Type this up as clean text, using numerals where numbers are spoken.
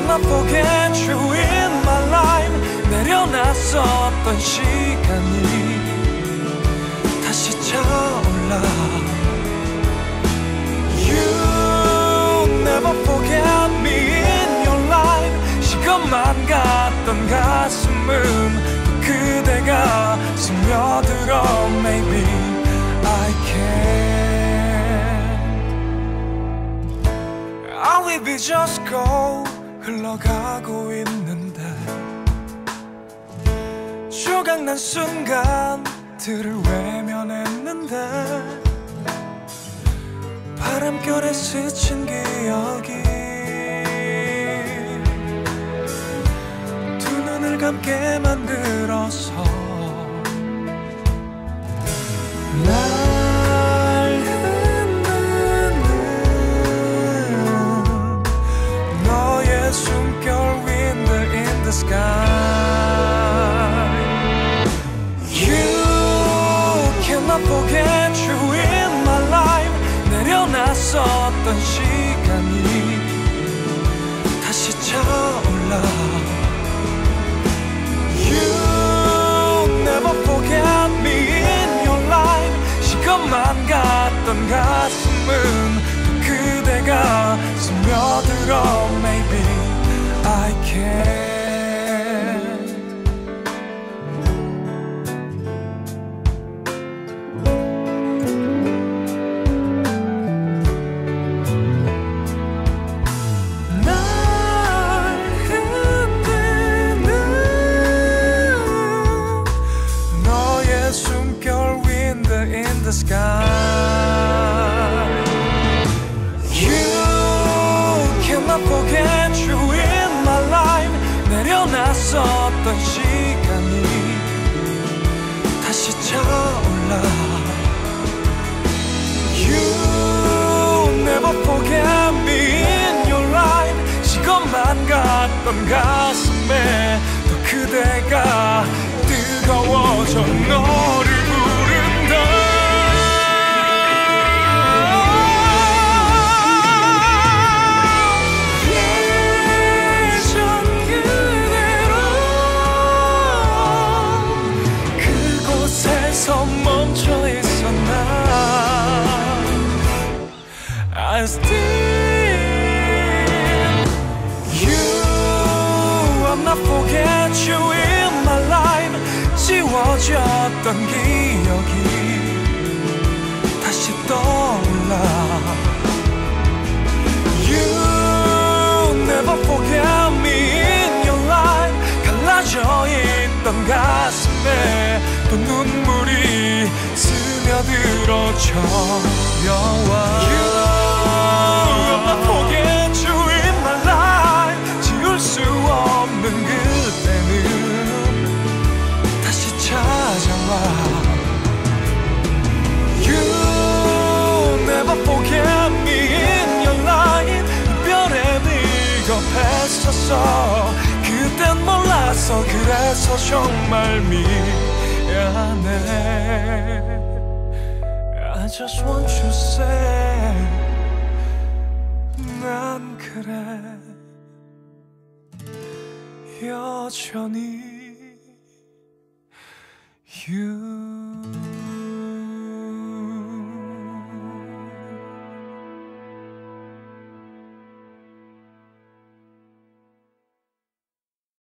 cannot forget you in my life. 내려놨었던 시간이 다시 차올라. You never forget me in your life. 시간만 갔던 가슴은 또 그대가 스며들어. Maybe I can. Our life is just go 흘러가고 있는데 조각난 순간들을 외면했는데 바람결에 스친 기억이 두 눈을 감게 만들어서 날 흔드는 너의 숨결 Window in the sky. You cannot forget you in my life. 내려놨었던 시간이 다시 차올라. You never forget me in your life. 시간만 갔던 가슴은 또 그대가 스며들어. Maybe I can. The sky. You cannot forget you in my life. 내려놨었던 시간이 다시 차올라. You never forget me in your life. 시간만 갔던 가슴에 또 그대가 뜨거워져 너를 부른다. 멈춰 있었나. I still You I'm not forget you in my life. 지워졌던 기억이 다시 떠올라. You never forget me in your life. 갈라져 있던 가슴에 또 눈물이 스며들어 져여와. You I'm not forget you in my life. 지울 수 없는 그때는 다시 찾아와. You never forget me in your life. 이별에 비겁했었어. 그땐 몰랐어. 그래서 정말 미안해. I just want you to say 난 그래 여전히 You